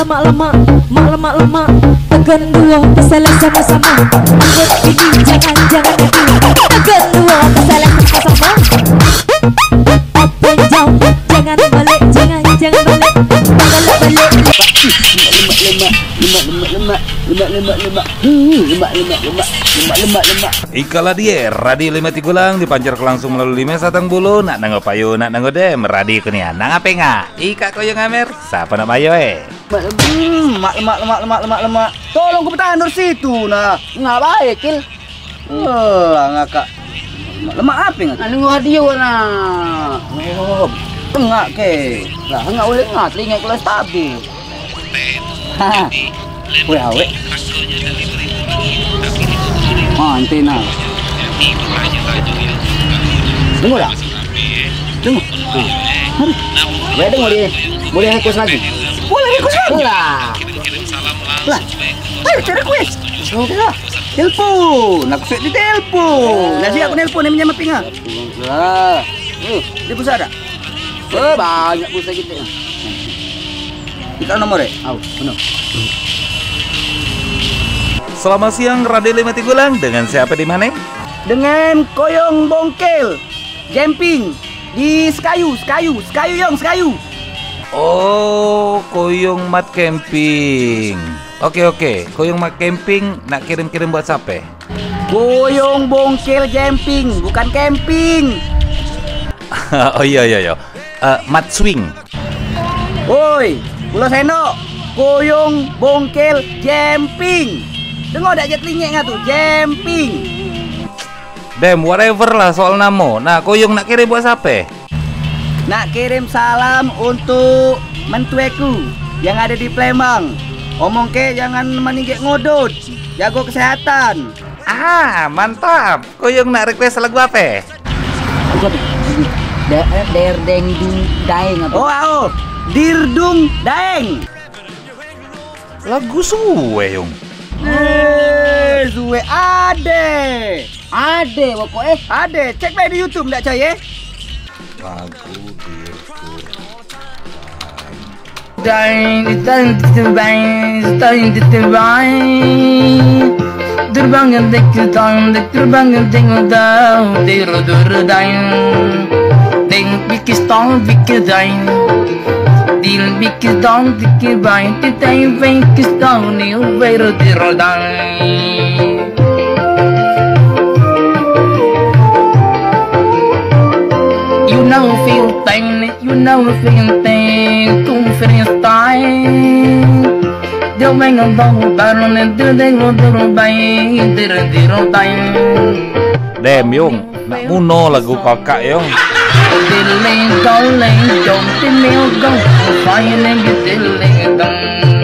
lemak tekan dua kesalahan sama-sama. Anggot ini jangan nanti tekan dua kesalahan sama-sama. Up and down jangan balik jangan balik lemak. Ikalah dia Radi Lima Tigulang dipancar langsung melalui lima satang bulu nak nanggo payu nak nanggo dem Radi kunia nang apa nga ika koyo ngamer siapa nak mayo lemak. Tolong ku bertahan dari situ nah. Nggak baik kil. Ngakak. Lemak apa nggak? Anu radio nah. Oh, tengah ke. Lah nggak boleh ngat, telinga kelas stabil. Haha. Weh awe. Antena. Dengar tak? Dengar. Boleh dengar dia. Boleh request lagi. Boleh request lagi. Lah. Ayo cari request. Sudah. Telepon. Aku sudah di telepon. Nasi aku telepon yang menyamap pingat. Lah. Dia pulsa ada? Banyak pulsa kita. Kita nomor ya? Aw, benar. Selamat siang Radi Lima Tigulang dengan siapa di mana? Dengan Koyong Bongkel Camping di Sekayu. Oh, Koyong Mat Camping. Oke. Koyong Mat Camping nak kirim-kirim buat siapa? Koyong Bongkel Camping, bukan camping. Oh iya. Mat Swing. Woi, Pulau Seno, Koyong Bongkel Camping. Dengar dak jet lingek nggak tuh, camping. Dem, whatever lah soal namo. Nah, Koyong nak kirim buat siapa? Nak kirim salam untuk mentueku yang ada di Palembang. Omong ke jangan meninggal ngodot, jago kesehatan. Ah, mantap. Koyong nak request lagu apa? Derdeng daeng apa? Oh, Dirdung daeng. Lagu suwe Yung. Suwe ade pokoknya ade. Cek baik di YouTube ndak cah ya. Lagu Dil bikis dong dikir bain titai vem kis dong ni ubero di rodai. You know feel thing, kum freestyle. Deu bem não dá o barulho nem deu de rodai, di rodai. Dem Yung, nak muno lagu kakak Yung. Diddling, dolling, don't be me, go. Flying and get diddling,